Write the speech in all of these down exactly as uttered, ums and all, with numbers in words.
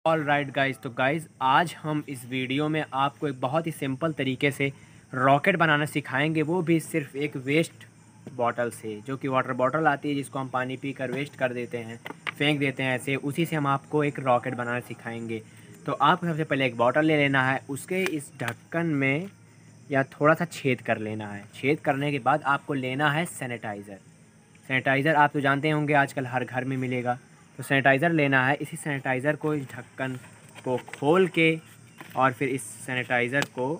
All right guys, तो guys आज हम इस वीडियो में आपको एक बहुत ही सिंपल तरीके से रॉकेट बनाना सिखाएंगे, वो भी सिर्फ एक वेस्ट बॉटल से, जो कि वाटर बॉटल आती है जिसको हम पानी पी कर वेस्ट कर देते हैं, फेंक देते हैं ऐसे, उसी से हम आपको एक रॉकेट बनाना सिखाएंगे। तो आपको सबसे पहले एक बॉटल ले लेना है, उसके इस ढक्कन में या थोड़ा सा छेद कर लेना है। छेद करने के बाद आपको लेना है सैनिटाइज़र। सैनिटाइज़र आप तो जानते होंगे आजकल हर घर में मिलेगा, तो सैनिटाइज़र लेना है। इसी सैनिटाइज़र को इस ढक्कन को खोल के और फिर इस सैनिटाइज़र को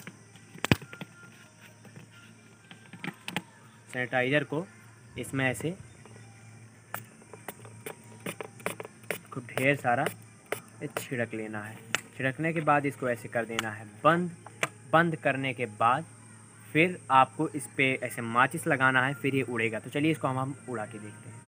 सैनिटाइज़र को इसमें ऐसे खूब ढेर सारा छिड़क लेना है। छिड़कने के बाद इसको ऐसे कर देना है बंद। बंद करने के बाद फिर आपको इस पे ऐसे माचिस लगाना है, फिर ये उड़ेगा। तो चलिए इसको हम हम उड़ा के देखते हैं।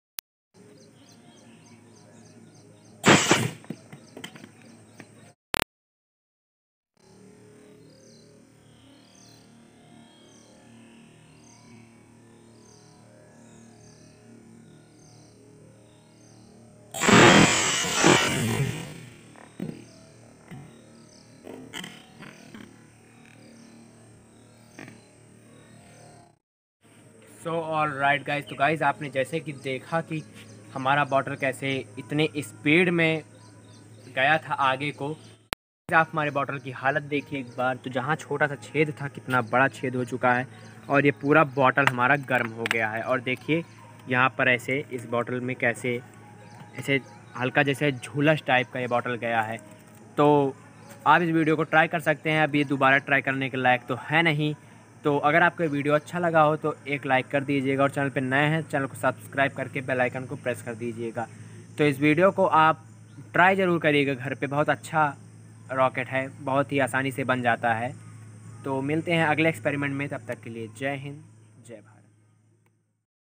सो ऑल राइट गाइज, तो गाइज़ आपने जैसे कि देखा कि हमारा बॉटल कैसे इतने स्पीड में गया था आगे को। आप हमारे बॉटल की हालत देखिए एक बार, तो जहाँ छोटा सा छेद था कितना बड़ा छेद हो चुका है और ये पूरा बॉटल हमारा गर्म हो गया है। और देखिए यहाँ पर ऐसे इस बॉटल में कैसे ऐसे हल्का जैसे झुलस टाइप का ये बॉटल गया है। तो आप इस वीडियो को ट्राई कर सकते हैं। अब ये दोबारा ट्राई करने के लायक तो है नहीं। तो अगर आपको वीडियो अच्छा लगा हो तो एक लाइक कर दीजिएगा, और चैनल पे नए हैं चैनल को सब्सक्राइब करके बेल आइकन को प्रेस कर दीजिएगा। तो इस वीडियो को आप ट्राई ज़रूर करिएगा घर पे, बहुत अच्छा रॉकेट है, बहुत ही आसानी से बन जाता है। तो मिलते हैं अगले एक्सपेरिमेंट में, तब तक के लिए जय हिंद जय भारत।